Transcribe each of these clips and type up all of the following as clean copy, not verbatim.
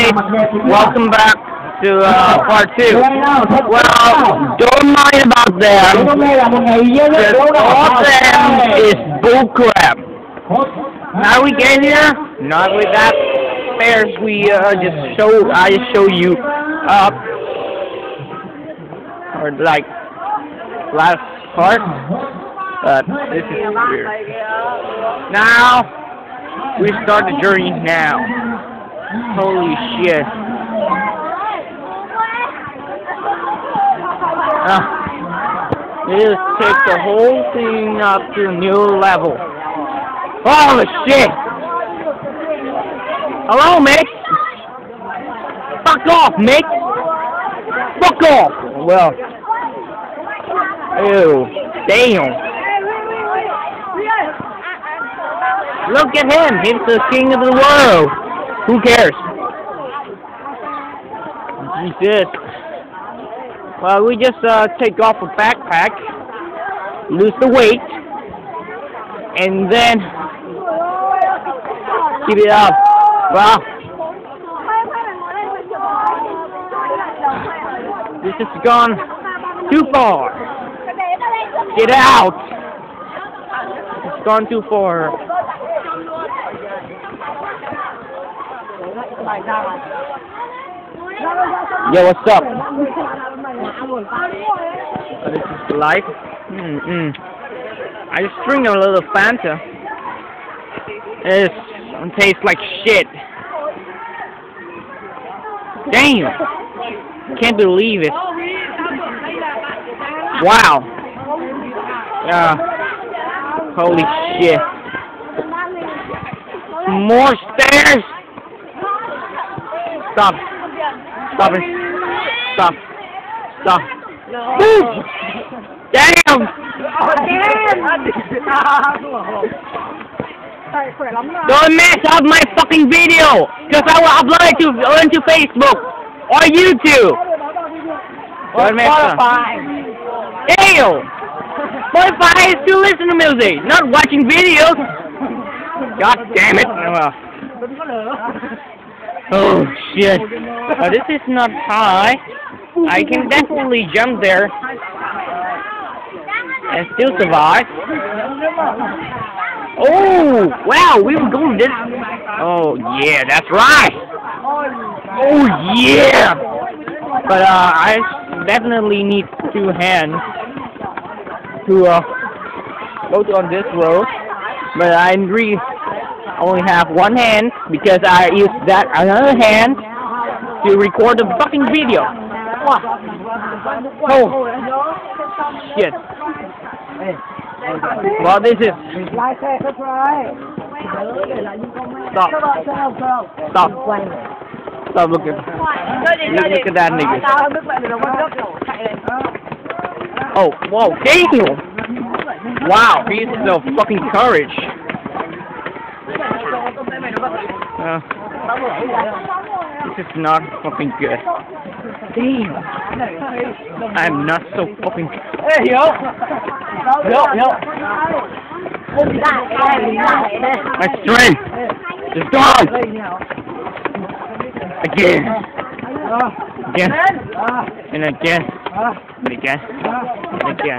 guys, welcome back to part 2. Well, don't mind about them, because all of them is bullcrap. How we get here? Not with that spares we I just showed you up, or like last part, but this is weird. Now, we start the journey now. Holy shit. This takes the whole thing up to a new level. Holy shit! Hello, mate! Fuck off, mate! Fuck off! Well, ew, damn. Look at him, he's the king of the world. Who cares? Jesus. Well, we just take off a backpack, lose the weight, and then keep it up. Well, this has gone too far. Get out! It's gone too far. Yo, what's up? This is life. I just drink a little Fanta. It tastes like shit. Damn! Can't believe it. Wow. Holy shit. More stairs! Stop. Stop it. Stop. Stop. Move! Damn! Don't mess up my fucking video! Because I will upload it onto Facebook or YouTube! Or Spotify! Damn! Spotify is to listen to music, not watching videos! God damn it! Oh shit. This is not high. I can definitely jump there and still survive. Oh wow, we were going this. Oh yeah, that's right. Oh yeah. But I definitely need 2 hands to go on this road. But I only have 1 hand because I use that another hand to record the fucking video. Oh shit. Well, this is. Stop. Stop. Stop looking. Look at that nigga. Oh, whoa, damn! Wow, he's so fucking courage. This is not fucking good. Damn. I'm not so fucking. Hey, yo! Yo! My strength is gone! Again. Again. And again. And again. And again.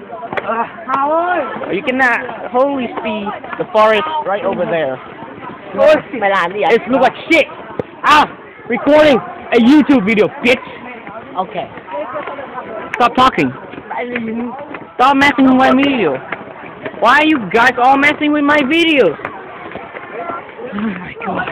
You cannot wholly see the forest right over there. It looks like shit. Recording a YouTube video, bitch. Okay. Stop talking. Stop messing with my video. Why are you guys all messing with my videos? Oh my god.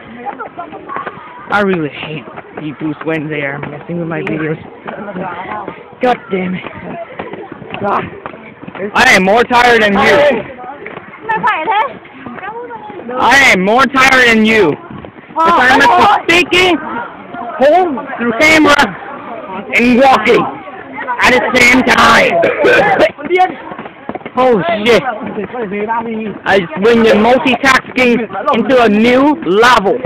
I really hate people when they are messing with my videos. God damn it. God. I am more tired than you. I am more tired than you. Because I'm speaking, hold through camera, and walking at the same time. Oh shit. I just bring the multitasking into a new level.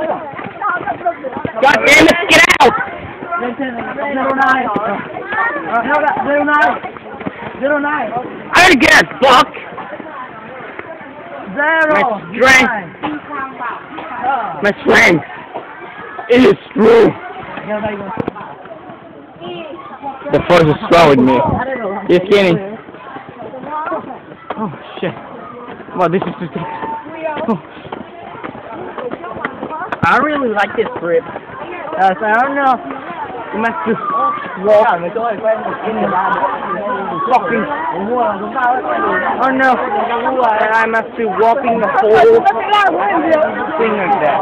God damn it, get out! I gotta get a buck! My strength. It is true. The force is strong with me. Just kidding. Oh shit. Wow, this is too thick. Oh. I really like this trip. So I don't know. You must just walk. Walking. Oh no. I must be walking the whole thing like that.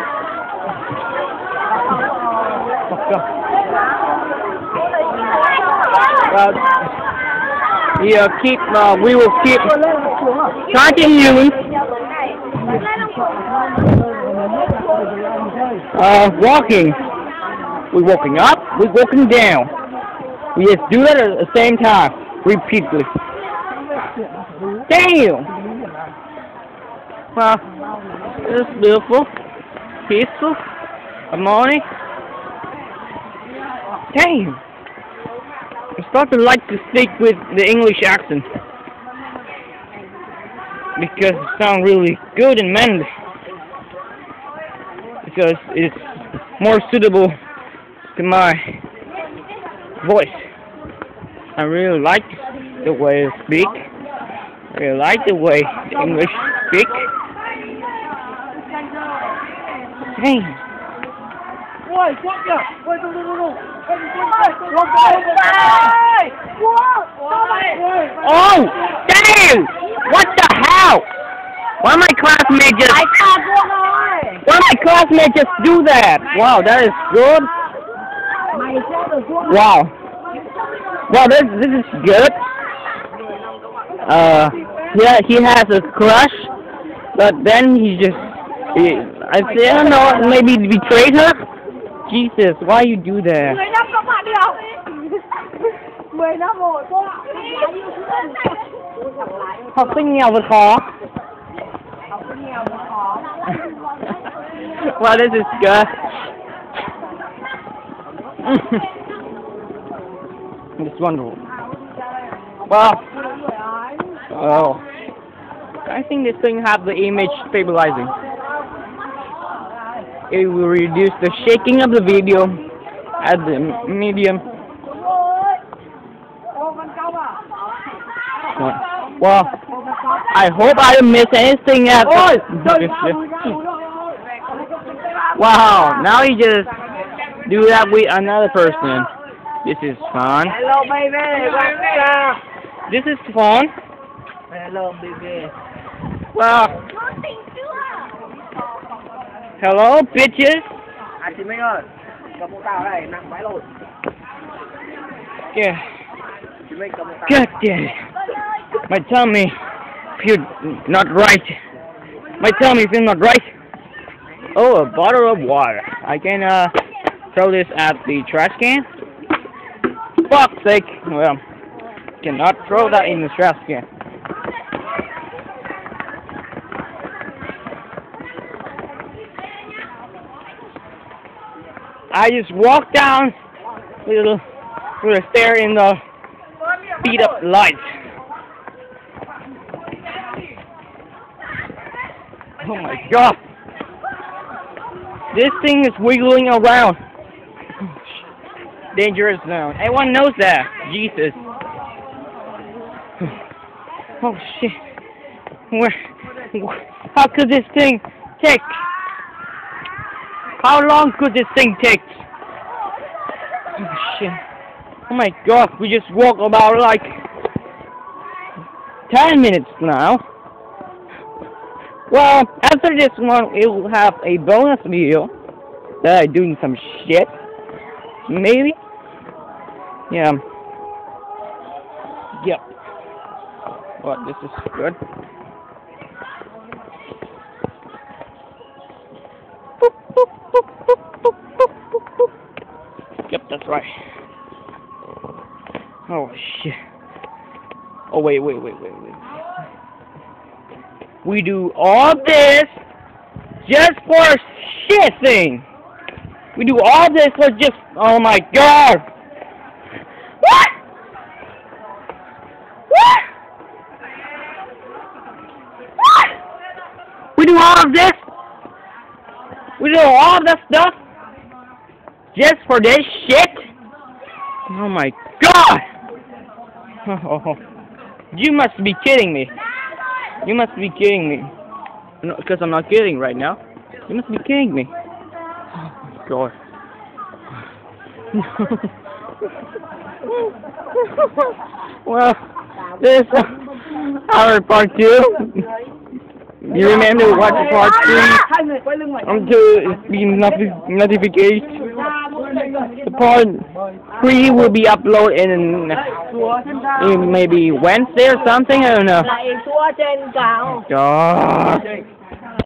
We will keep continuing walking. We're walking up, we're walking down. We just do that at the same time, repeatedly. Damn! Well, it's beautiful, peaceful, harmonic. Damn! I start to like to speak with the English accent because it sounds really good and manly. Because it's more suitable to my voice. I really like the way I speak. I really like the way the English speak. Damn. Oh, damn! What the hell? Why my classmates just do that? Wow, that is good. Wow. Wow, this is good. Yeah, he has a crush, but then I don't know, maybe betrayed her. Jesus, why you do that? Học sinh nghèo vượt khó. Wow, this is good. It's wonderful. Well, oh, I think this thing have the image stabilizing. It will reduce the shaking of the video at the medium. Well, I hope I didn't miss anything at Wow, now you just do that with another person. This is fun. Hello, baby. What's up? This is fun. Hello, baby. Well, hello, bitches. À, chị Minh ơi, cầm một tàu này, nặng vãi lộn. Yeah. Chị Minh cầm một tàu. God damn it. My tummy feels not right. My tummy feels not right. Oh, a bottle of water. I can throw this at the trash can. Fuck's sake. Well, cannot throw that in the trash can. I just walked down with a stair in the speed up lights. Oh my god. This thing is wiggling around. Dangerous now. Everyone knows that. Jesus. Oh shit. How could this thing take? How long could this thing take? Oh shit. Oh my god, we just walked about like 10 minutes now. Well, after this one, it will have a bonus video that I'm doing some shit. Maybe? Yeah. Yep. Well, this is good. Yep, that's right. Oh shit. Oh wait. We do all this just for shitting. We do all this for just, oh my god. What? What? What? We do all of this? We do all of that stuff just for this shit? Oh my god! Oh, you must be kidding me. You must be kidding me. No, because I'm not kidding right now. You must be kidding me. Oh my god. Well, this is our part 2. You remember to watch part 3 until it's been notification. The part 3 will be uploaded in maybe Wednesday or something. I don't know. God.